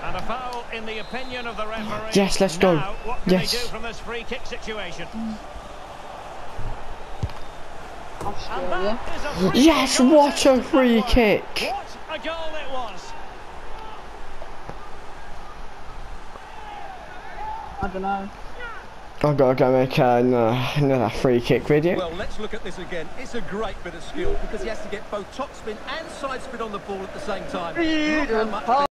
And a foul in the opinion of the referee. Yes, let's go. Now, what can Yes. they do from this free kick situation? I'll And scare that you. is a free Yes, kick. what a free kick. What a goal it was. I don't know. I've got to go make another free kick video. Well, let's look at this again. It's a great bit of skill because he has to get both top spin and side spin on the ball at the same time. Not how much